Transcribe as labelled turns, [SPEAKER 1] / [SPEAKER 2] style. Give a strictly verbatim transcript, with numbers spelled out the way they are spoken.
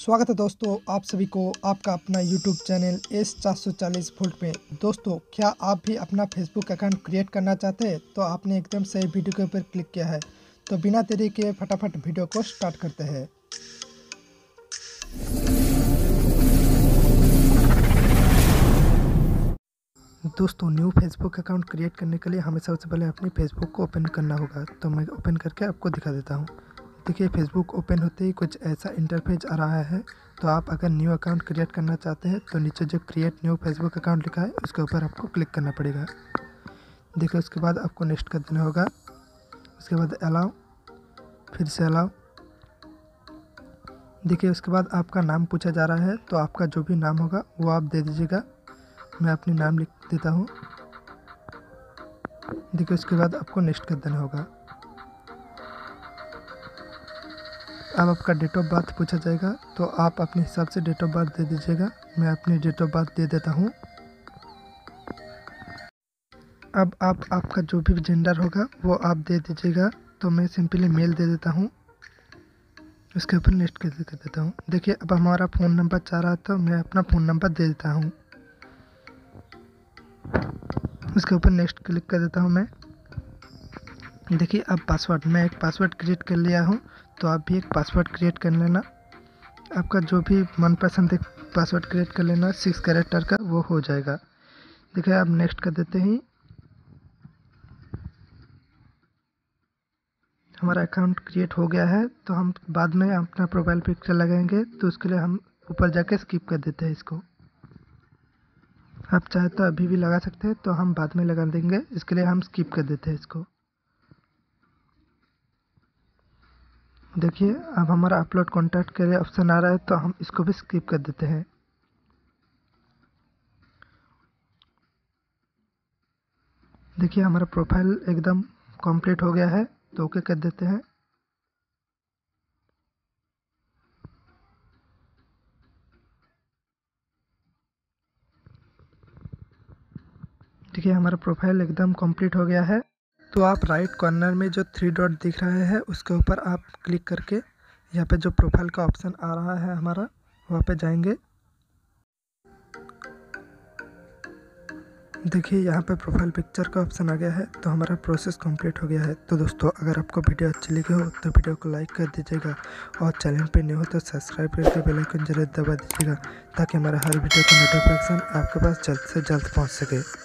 [SPEAKER 1] स्वागत है दोस्तों आप सभी को आपका अपना यूट्यूब चैनल एस चार सौ चालीस वोल्ट में। दोस्तों क्या आप भी अपना फेसबुक अकाउंट क्रिएट करना चाहते हैं तो आपने एकदम सही वीडियो के ऊपर क्लिक किया है। तो बिना देरी के फटाफट वीडियो को स्टार्ट करते हैं। दोस्तों न्यू फेसबुक अकाउंट क्रिएट करने के लिए हमें सबसे पहले अपनी फेसबुक को ओपन करना होगा। तो मैं ओपन करके आपको दिखा देता हूँ। देखिए फेसबुक ओपन होते ही कुछ ऐसा इंटरफेस आ रहा है। तो आप अगर न्यू अकाउंट क्रिएट करना चाहते हैं तो नीचे जो क्रिएट न्यू फेसबुक अकाउंट लिखा है उसके ऊपर आपको क्लिक करना पड़ेगा। देखिए उसके बाद आपको नेक्स्ट कर देना होगा। उसके बाद अलाउ, फिर से अलाउ। देखिए उसके बाद आपका नाम पूछा जा रहा है तो आपका जो भी नाम होगा वो आप दे दीजिएगा। मैं अपनी नाम लिख देता हूँ। देखिए उसके बाद आपको नेक्स्ट कर देना होगा। अब आपका डेट ऑफ बर्थ पूछा जाएगा तो आप अपने हिसाब से डेट ऑफ बर्थ दे दीजिएगा। मैं अपनी डेट ऑफ बर्थ दे देता हूँ। अब आप आपका जो भी जेंडर होगा वो आप दे दीजिएगा। तो मैं सिंपली मेल दे देता हूँ। उसके ऊपर नेक्स्ट कर देता हूँ। देखिए अब हमारा फ़ोन नंबर चाह रहा है तो मैं अपना फ़ोन नंबर दे देता हूँ। उसके ऊपर नेक्स्ट क्लिक कर देता हूँ मैं। देखिए अब पासवर्ड, मैं एक पासवर्ड क्रिएट कर लिया हूँ तो आप भी एक पासवर्ड क्रिएट कर लेना। आपका जो भी मनपसंद एक पासवर्ड क्रिएट कर लेना, सिक्स कैरेक्टर का वो हो जाएगा। देखिए अब नेक्स्ट कर देते हैं। हमारा अकाउंट क्रिएट हो गया है। तो हम बाद में अपना प्रोफाइल पिक्चर लगाएंगे तो उसके लिए हम ऊपर जाके स्किप कर देते हैं इसको। आप चाहे तो अभी भी लगा सकते हैं तो हम बाद में लगा देंगे, इसके लिए हम स्किप कर देते हैं इसको। देखिए अब हमारा अपलोड कॉन्टैक्ट के लिए ऑप्शन आ रहा है तो हम इसको भी स्किप कर देते हैं। देखिए हमारा प्रोफाइल एकदम कंप्लीट हो गया है तो ओके कर देते हैं। देखिए हमारा प्रोफाइल एकदम कंप्लीट हो गया है। तो आप राइट कॉर्नर में जो थ्री डॉट दिख रहा है उसके ऊपर आप क्लिक करके यहाँ पे जो प्रोफाइल का ऑप्शन आ रहा है हमारा वहाँ पे जाएंगे। देखिए यहाँ पे प्रोफाइल पिक्चर का ऑप्शन आ गया है तो हमारा प्रोसेस कंप्लीट हो गया है। तो दोस्तों अगर आपको वीडियो अच्छी लगी हो तो वीडियो को लाइक कर दीजिएगा और चैनल पे न्यू हो तो सब्सक्राइब करके बेल आइकन जरूर दबा दीजिएगा ताकि हमारा हर वीडियो का नोटिफिकेशन आपके पास जल्द से जल्द पहुँच सके।